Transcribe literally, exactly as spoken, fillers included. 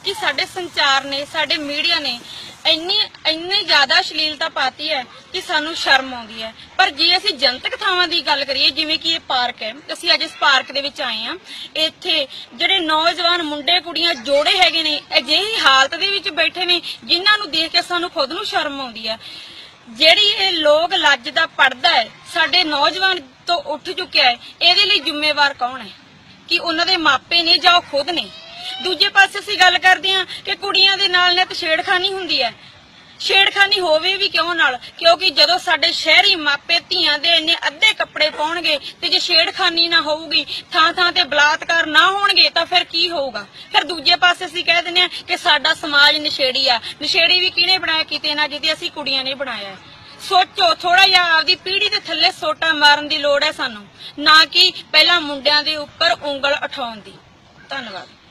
कि साडे संचार ने साडे मीडिया ने ਇੰਨੀ ਇੰਨੀ ਜ਼ਿਆਦਾ ਅਸ਼ਲੀਲਤਾ ਪਾਤੀ ਹੈ ਕਿ ਸਾਨੂੰ ਸ਼ਰਮ ਆਉਂਦੀ ਹੈ। ਪਰ ਜੇ ਅਸੀਂ ਜਨਤਕ ਥਾਵਾਂ ਦੀ ਗੱਲ ਕਰੀਏ, ਜਿਵੇਂ ਕਿ ਇਹ ਪਾਰਕ ਹੈ, ਅਸੀਂ ਅੱਜ ਇਸ ਪਾਰਕ ਦੇ ਵਿੱਚ ਆਏ ਹਾਂ। ਇੱਥੇ ਜਿਹੜੇ ਨੌਜਵਾਨ ਮੁੰਡੇ ਕੁੜੀਆਂ ਜੋੜੇ ਹੈਗੇ ਨੇ, ਅਜਿਹੀ ਹਾਲਤ ਦੇ ਵਿੱਚ ਬੈਠੇ ਨੇ ਜਿਨ੍ਹਾਂ ਨੂੰ ਦੇਖ ਕੇ ਸਾਨੂੰ ਖੁਦ ਨੂੰ ਸ਼ਰਮ ਆਉਂਦੀ ਹੈ। ਜਿਹੜੀ ਇਹ ਲੋਕ ਲੱਜ ਦਾ ਪਰਦਾ ਹੈ ਸਾਡੇ ਨੌਜਵਾਨ ਤੋਂ ਉੱਠ ਚੁੱਕਿਆ ਹੈ, ਇਹਦੇ ਲਈ ਜ਼ਿੰਮੇਵਾਰ ਕੌਣ ਹੈ? ਕਿ ਉਹਨਾਂ ਦੇ ਮਾਪੇ ਨੇ ਜਾਂ ਉਹ ਖੁਦ ਨੇ? ਦੂਜੇ ਪਾਸੇ ਅਸੀਂ ਗੱਲ ਕਰਦੇ ਹਾਂ ਕਿ ਕੁੜੀਆਂ ਦੇ ਨਾਲ ਨੇ ਤਾਂ ਛੇੜਖਾਨੀ ਹੁੰਦੀ ਹੈ। ਛੇੜਖਾਨੀ ਹੋਵੇ ਵੀ ਕਿਉਂ ਨਾਲ? ਕਿਉਂਕਿ ਜਦੋਂ ਸਾਡੇ ਸ਼ਹਿਰੀ ਮਾਪੇ ਧੀਆਂ ਦੇ ਇੰਨੇ ਅੱਧੇ ਕੱਪੜੇ ਪਾਉਣਗੇ ਤੇ ਜੇ ਛੇੜਖਾਨੀ ਨਾ ਹੋਊਗੀ, ਥਾਂ ਥਾਂ ਤੇ ਬਲਾਤਕਾਰ ਨਾ ਹੋਣਗੇ, ਤਾਂ ਫਿਰ ਕੀ ਹੋਊਗਾ? ਫਿਰ ਦੂਜੇ ਪਾਸੇ ਅਸੀਂ ਕਹਿ ਦਿੰਦੇ ਹਾਂ ਕਿ ਸਾਡਾ ਸਮਾਜ ਨਸ਼ੇੜੀ ਆ। ਨਸ਼ੇੜੀ ਵੀ ਕਿਹਨੇ ਬਣਾਇਆ? ਕਿਤੇ ਨਾ ਕਿਤੇ ਅਸੀਂ ਕੁੜੀਆਂ ਨੇ ਬਣਾਇਆ। ਸੋਚੋ ਥੋੜਾ ਜਿਹਾ, ਆਪਦੀ ਪੀੜ੍ਹੀ ਦੇ ਥੱਲੇ ਸੋਟਾ ਮਾਰਨ ਦੀ ਲੋੜ ਹੈ ਸਾਨੂੰ, ਨਾ ਕਿ ਪਹਿਲਾਂ ਮੁੰਡਿਆਂ ਦੇ ਉੱਪਰ ਉਂਗਲ ਉਠਾਉਣ ਦੀ। ਧੰਨਵਾਦ।